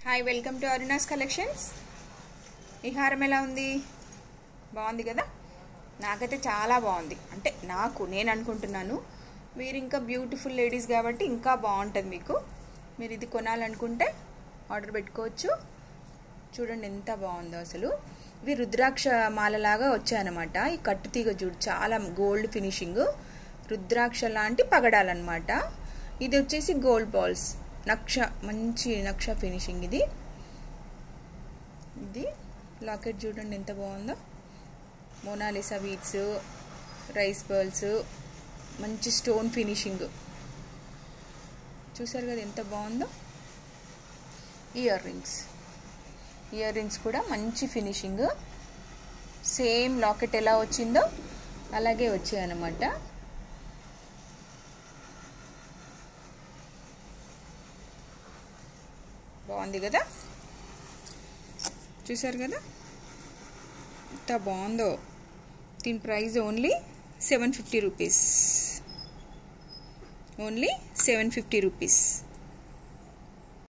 Hi, welcome to Aruna's collections. ఈ హారం ఎలా ఉంది? బాగుంది కదా? నాకైతే చాలా బాగుంది. అంటే నేను అనుకుంటున్నాను. మీరు ఇంకా బ్యూటిఫుల్ లేడీస్ కాబట్టి ఇంకా బాగుంటుంది మీకు. మీరు ఇది కొనాలనుకుంటే ఆర్డర్ పెట్టుకోవచ్చు. చూడండి ఎంత బాగుందో అసలు. ఇవి రుద్రాక్ష మాలలాగా వచ్చాయన్నమాట. ఈ కట్టుతీగ చూడు, చాలా గోల్డ్ ఫినిషింగ్, రుద్రాక్ష లాంటి పగడాలన్నమాట. ఇది వచ్చేసి గోల్డ్ బాల్స్, నక్ష, మంచి నక్ష ఫినిషింగ్. ఇది లాకెట్ చూడండి ఎంత బాగుందో. మోనాలిసా బీడ్స్, రైస్ పర్ల్స్, మంచి స్టోన్ ఫినిషింగ్. చూసారు కదా ఎంత బాగుందో. ఇయర్ రింగ్స్ కూడా మంచి ఫినిషింగ్. సేమ్ లాకెట్ ఎలా వచ్చిందో అలాగే వచ్చాయన్నమాట. బాగుంది కదా? చూసారు కదా ఎంత బాగుందో. దీని ప్రైస్ ఓన్లీ 750 రూపీస్.